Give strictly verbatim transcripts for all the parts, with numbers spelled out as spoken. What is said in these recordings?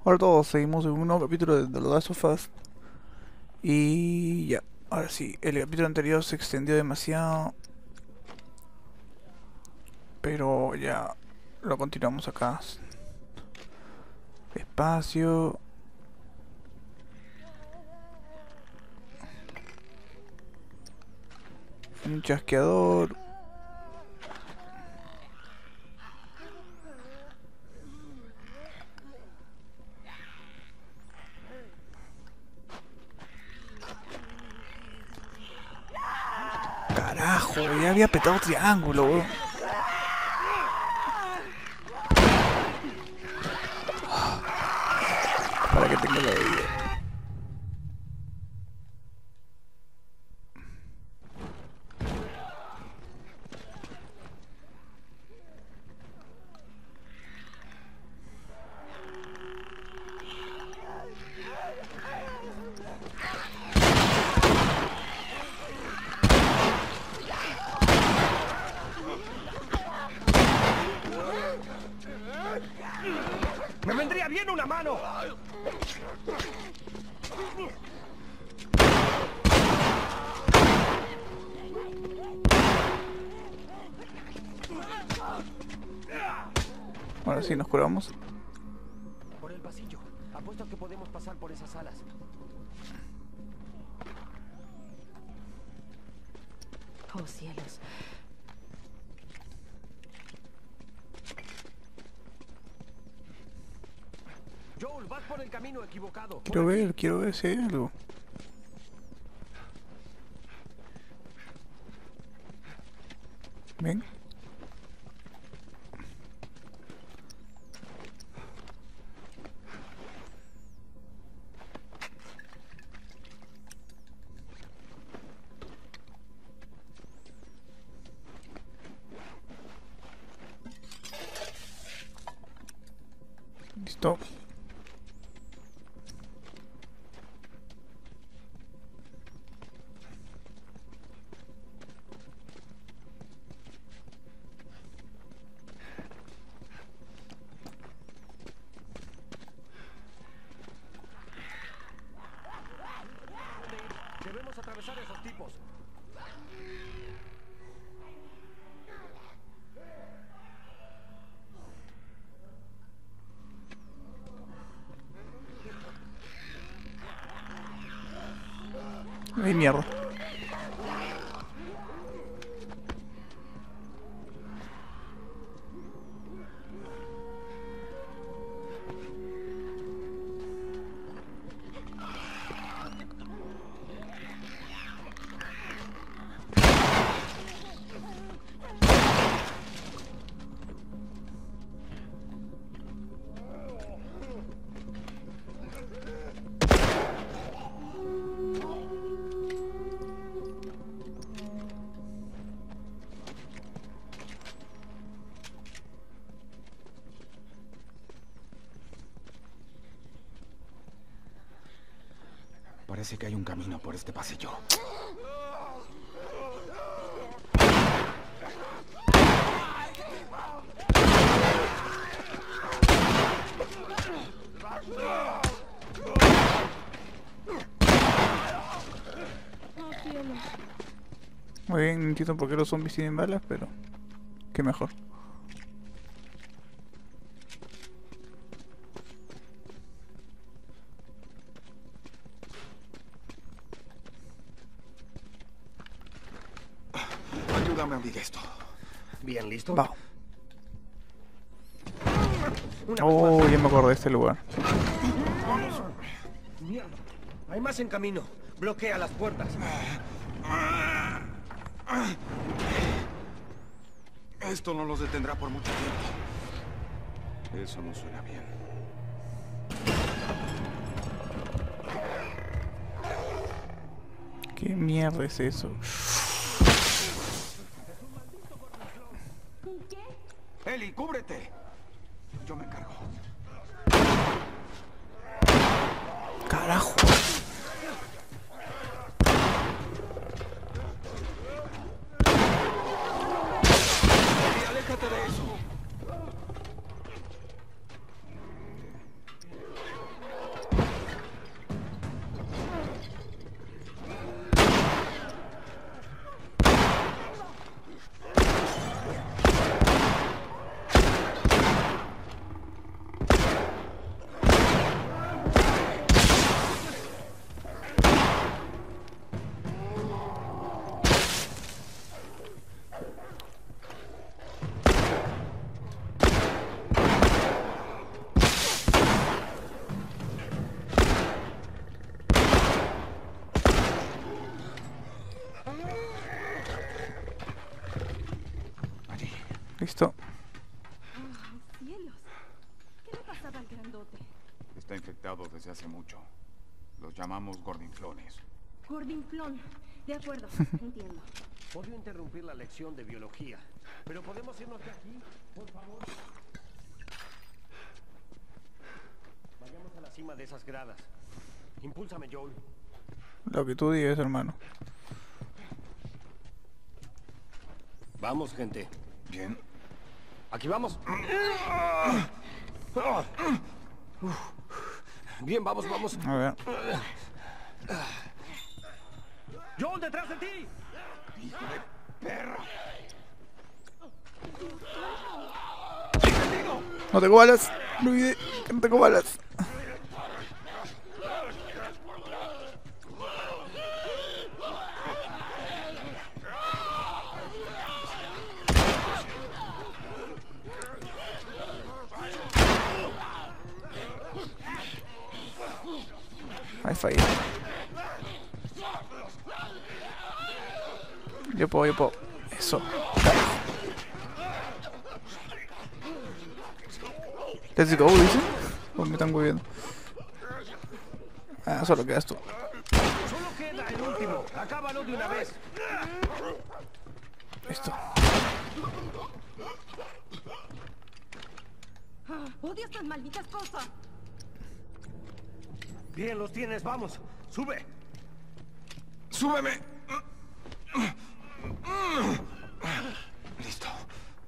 Hola a todos, seguimos en un nuevo capítulo de The Last of Us. Y ya, ahora sí, el capítulo anterior se extendió demasiado, pero ya lo continuamos acá. Espacio. Un chasqueador. Carajo, ya había petado triángulo, weón. Para que tenga la vida. ¡Me vendría bien una mano! Ahora sí nos curamos. Por el pasillo. Apuesto a que podemos pasar por esas salas. Oh, cielos. Joel, vas por el camino equivocado. Quiero ver, quiero ver si hay algo. Ven. Listo. Debemos atravesar esos tipos. Ay, mierda. Parece que hay un camino por este pasillo. Muy bien, no entiendo por qué los zombies tienen balas, pero qué mejor. Ayúdame a abrir esto. Bien, ¿listo? Va. Una Oh, ya me acordé de este lugar. Mierda. Hay más en camino. Bloquea las puertas. Esto no los detendrá por mucho tiempo. Eso no suena bien. ¿Qué mierda es eso? Ellie, cúbrete. Yo me encargo. Carajo. Ellie, aléjate de eso. ¿Qué le pasaba al grandote? Está infectado desde hace mucho. Los llamamos gordinflones. Gordinflón. De acuerdo, entiendo. Odio interrumpir la lección de biología, pero ¿podemos irnos de aquí, por favor? Vayamos a la cima de esas gradas. Impúlsame, Joel. Lo que tú digas, hermano. Vamos, gente. Bien. Aquí vamos. Bien, vamos, vamos. A ver. Joel, detrás de ti. ¡Hijo de perra! No tengo balas. No olvidé que no tengo balas. Ahí fallé. Yo puedo, yo puedo. Eso. Let's go, dice. O me están moviendo. Ah, solo quedas tú. Solo queda el último. Acábalo de una vez. Listo. Odio estas malditas cosas. Bien, los tienes. Vamos. Sube. ¡Súbeme! Listo.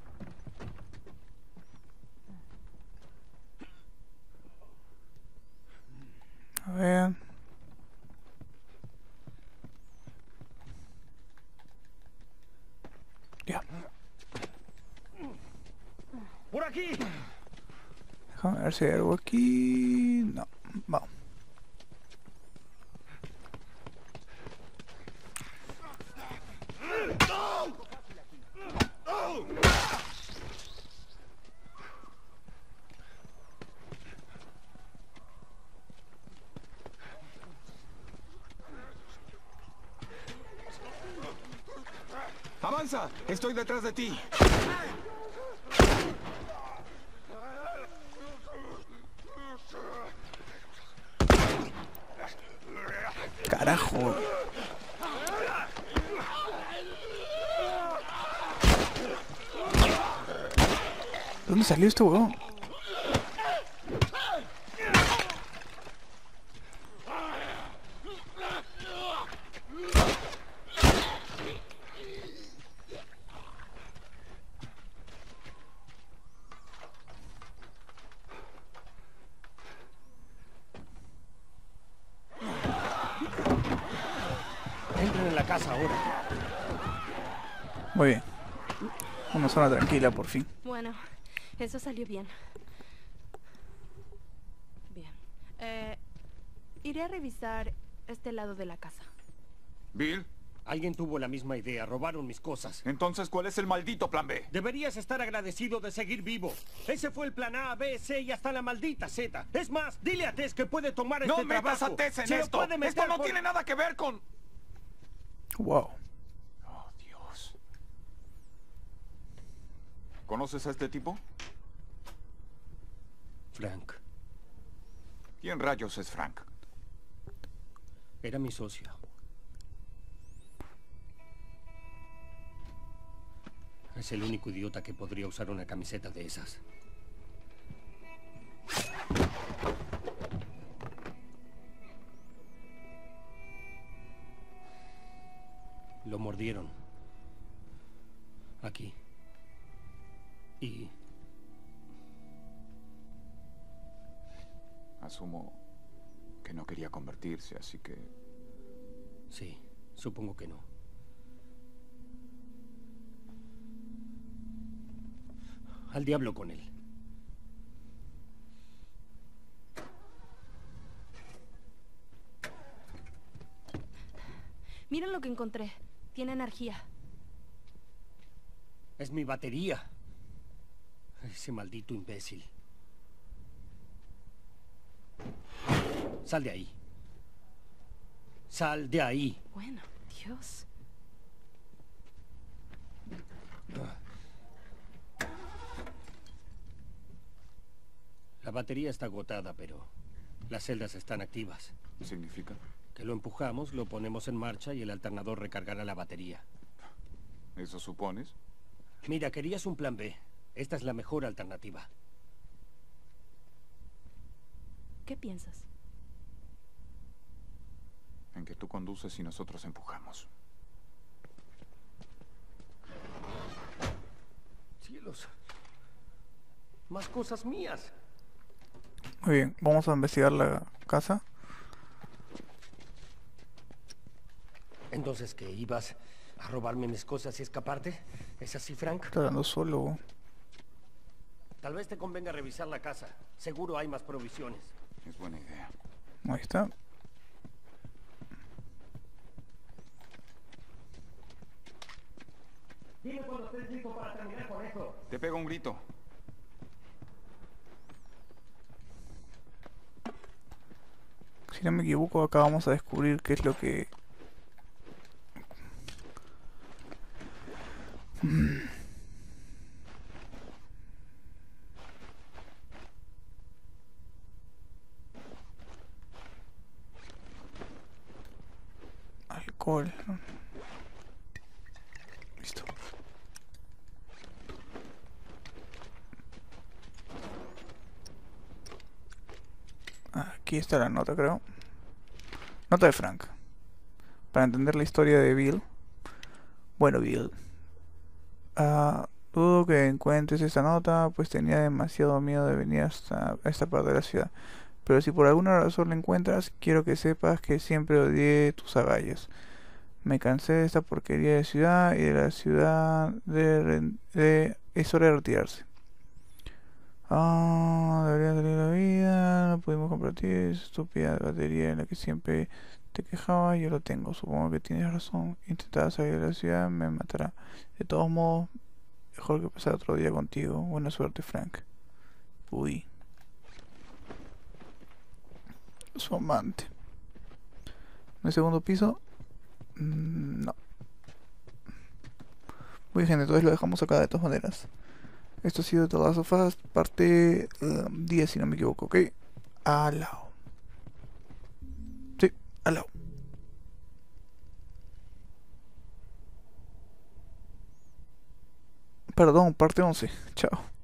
A ver. Ya. Por aquí. Déjame ver si hay algo aquí. No. Vamos. ¡Avanza! ¡Estoy detrás de ti! Carajo. ¿Dónde salió este huevón? Entren en la casa ahora. Muy bien. Una zona tranquila, por fin. Bueno, eso salió bien. Bien. Eh, iré a revisar este lado de la casa. ¿Bill? Alguien tuvo la misma idea. Robaron mis cosas. Entonces, ¿cuál es el maldito plan B? Deberías estar agradecido de seguir vivo. Ese fue el plan A, B, C y hasta la maldita Z. Es más, dile a Tess que puede tomar ¡No este metas trabajo. a Tess en Se lo esto! puede meter ¡Esto no por- tiene nada que ver con...! Wow. Oh, Dios. ¿Conoces a este tipo? Frank. ¿Quién rayos es Frank? Era mi socio. Es el único idiota que podría usar una camiseta de esas. Lo mordieron. Aquí. Y... Asumo que no quería convertirse, así que... sí, supongo que no. Al diablo con él. Miren lo que encontré. Tiene energía. Es mi batería. Ese maldito imbécil. Sal de ahí. Sal de ahí. Bueno, Dios. La batería está agotada, pero las celdas están activas. ¿Significa? Que lo empujamos, lo ponemos en marcha y el alternador recargará la batería. ¿Eso supones? Mira, querías un plan B. Esta es la mejor alternativa. ¿Qué piensas? En que tú conduces y nosotros empujamos. Cielos. Más cosas mías. Muy bien, vamos a investigar la casa. Entonces, ¿qué? ¿Ibas a robarme mis cosas y escaparte? ¿Es así, Frank? Está hablando solo. Tal vez te convenga revisar la casa. Seguro hay más provisiones. Es buena idea. Ahí está. Dime cuando estés listo para terminar con esto. Te pego un grito. Si no me equivoco, acá vamos a descubrir qué es lo que... Alcohol. Listo. Aquí está la nota, creo. Nota de Frank. Para entender la historia de Bill. Bueno, Bill. Ah, dudo que encuentres esta nota, pues tenía demasiado miedo de venir hasta esta parte de la ciudad. Pero si por alguna razón la encuentras, quiero que sepas que siempre odié tus agallas. Me cansé de esta porquería de ciudad y de la ciudad de... re- de- es hora de retirarse. Ah, debería salir la vida, no pudimos compartir esa estúpida batería en la que siempre te quejabas, yo lo tengo, supongo que tienes razón. Intentar salir de la ciudad me matará. De todos modos, mejor que pasar otro día contigo. Buena suerte, Frank. Uy. Su amante. ¿En el segundo piso? Mm, no. Muy bien, gente, entonces lo dejamos acá de todas maneras. Esto ha sido The Last of Us, parte eh, diez, si no me equivoco, ¿ok? Alao. Sí, alao. Perdón, parte once. Chao.